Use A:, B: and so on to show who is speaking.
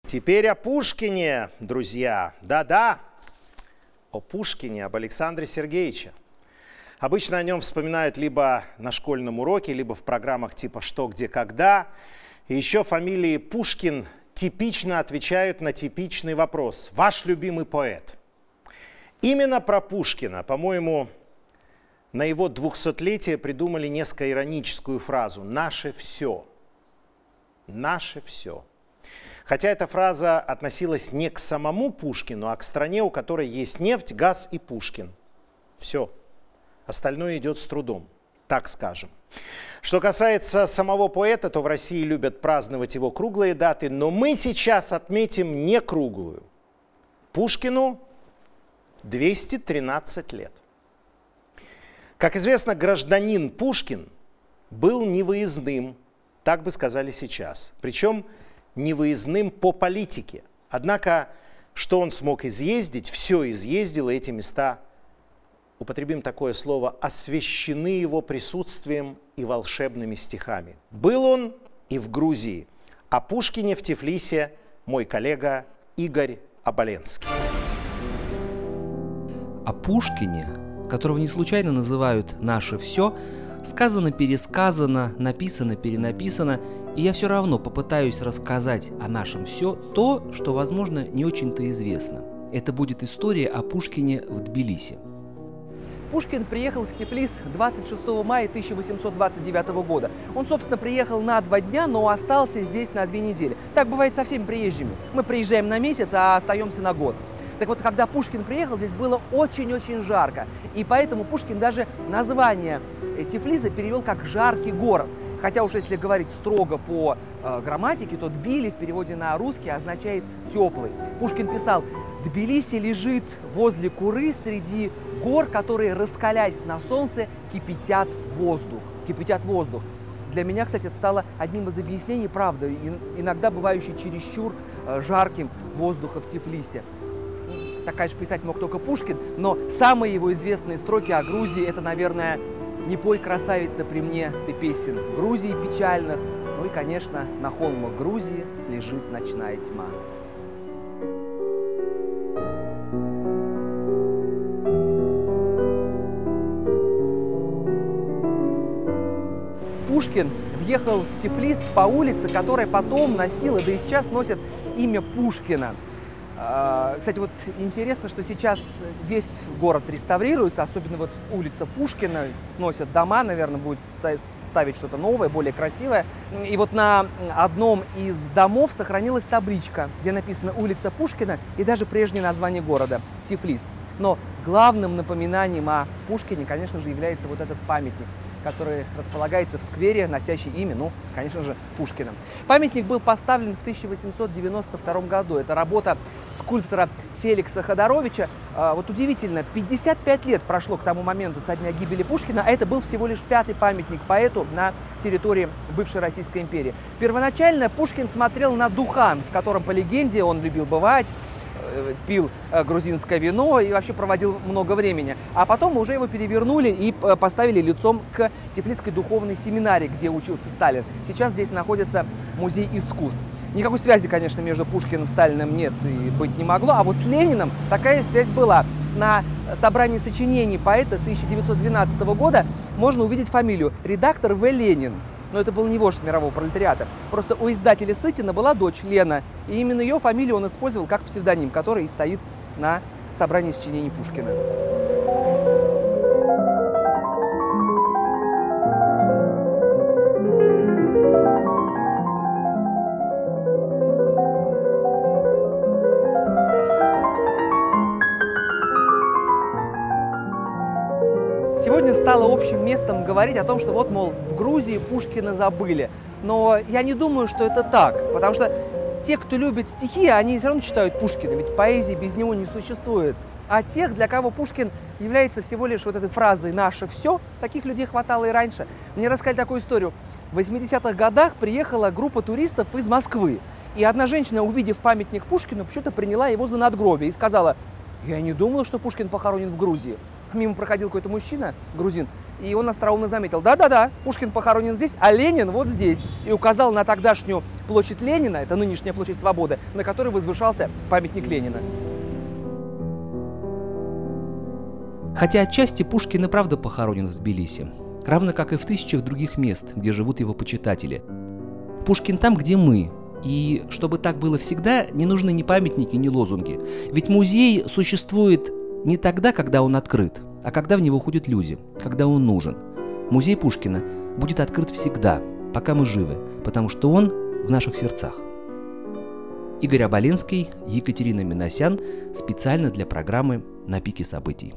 A: Теперь о Пушкине, друзья. Да-да, о Пушкине, об Александре Сергеевиче. Обычно о нем вспоминают либо на школьном уроке, либо в программах типа «Что, где, когда». И еще фамилии Пушкин типично отвечают на типичный вопрос. Ваш любимый поэт. Именно про Пушкина, по-моему, на его 200-летие придумали несколько ироническую фразу «наше все». «Наше все». Хотя эта фраза относилась не к самому Пушкину, а к стране, у которой есть нефть, газ и Пушкин. Все. Остальное идет с трудом, так скажем. Что касается самого поэта, то в России любят праздновать его круглые даты, но мы сейчас отметим не круглую. Пушкину 213 лет. Как известно, гражданин Пушкин был невыездным, так бы сказали сейчас. Причем невыездным по политике. Однако, что он смог изъездить, все изъездил, и эти места, употребим такое слово, освящены его присутствием и волшебными стихами. Был он и в Грузии. О Пушкине в Тифлисе мой коллега Игорь Оболенский.
B: О Пушкине, которого не случайно называют «наше все», сказано, пересказано, написано, перенаписано, и я все равно попытаюсь рассказать о нашем все то, что, возможно, не очень-то известно. Это будет история о Пушкине в Тбилиси.
C: Пушкин приехал в Тифлис 26 мая 1829 года. Он, собственно, приехал на 2 дня, но остался здесь на 2 недели. Так бывает со всеми приезжими. Мы приезжаем на месяц, а остаемся на год. Так вот, когда Пушкин приехал, здесь было очень-очень жарко. И поэтому Пушкин даже название Тифлиса перевел как «жаркий город». Хотя уж если говорить строго по грамматике, то Тбили в переводе на русский означает «теплый». Пушкин писал: «Тбилиси лежит возле Куры среди гор, которые, раскалясь на солнце, кипятят воздух». Кипятят воздух. Для меня, кстати, это стало одним из объяснений, правда, иногда бывающей чересчур жарким воздуха в Тифлисе. Такая же писать мог только Пушкин, но самые его известные строки о Грузии – это, наверное, «Не пой, красавица, при мне ты песен Грузии печальных», ну и, конечно, «На холмах Грузии лежит ночная тьма». Пушкин въехал в Тифлис по улице, которая потом носила, да и сейчас носит имя Пушкина. Кстати, вот интересно, что сейчас весь город реставрируется, особенно вот улица Пушкина, сносят дома, наверное, будет ставить что-то новое, более красивое. И вот на одном из домов сохранилась табличка, где написано «Улица Пушкина» и даже прежнее название города – Тифлис. Но главным напоминанием о Пушкине, конечно же, является вот этот памятник, который располагается в сквере, носящий имя, ну, конечно же, Пушкина. Памятник был поставлен в 1892 году. Это работа скульптора Феликса Ходоровича. Вот удивительно, 55 лет прошло к тому моменту со дня гибели Пушкина, а это был всего лишь 5-й памятник поэту на территории бывшей Российской империи. Первоначально Пушкин смотрел на Духан, в котором, по легенде, он любил бывать, пил грузинское вино и вообще проводил много времени. А потом уже его перевернули и поставили лицом к Тифлисской духовной семинарии, где учился Сталин. Сейчас здесь находится музей искусств. Никакой связи, конечно, между Пушкиным и Сталиным нет и быть не могло, а вот с Лениным такая связь была. На собрании сочинений поэта 1912 года можно увидеть фамилию редактор В. Ленин. Но это был не вождь мирового пролетариата. Просто у издателя Сытина была дочь Лена, и именно ее фамилию он использовал как псевдоним, который и стоит на собрании сочинений Пушкина. Сегодня стало общим местом говорить о том, что вот, мол, в Грузии Пушкина забыли. Но я не думаю, что это так, потому что те, кто любит стихи, они все равно читают Пушкина, ведь поэзии без него не существует. А тех, для кого Пушкин является всего лишь вот этой фразой «наше все», таких людей хватало и раньше. Мне рассказали такую историю. В 80-х годах приехала группа туристов из Москвы. И одна женщина, увидев памятник Пушкину, почему-то приняла его за надгробие и сказала: «Я не думала, что Пушкин похоронен в Грузии». Мимо проходил какой-то мужчина, грузин, И он остроумно заметил: да-да-да, Пушкин похоронен здесь, а Ленин вот здесь. И указал на тогдашнюю площадь Ленина, это нынешняя площадь Свободы, на которой возвышался памятник Ленина.
B: Хотя отчасти Пушкин и правда похоронен в Тбилиси, равно как и в тысячах других мест, где живут его почитатели. Пушкин там, где мы. И чтобы так было всегда, не нужны ни памятники, ни лозунги. Ведь музей существует не тогда, когда он открыт, а когда в него ходят люди, когда он нужен. Музей Пушкина будет открыт всегда, пока мы живы, потому что он в наших сердцах. Игорь Оболенский, Екатерина Минасян, специально для программы «На пике событий».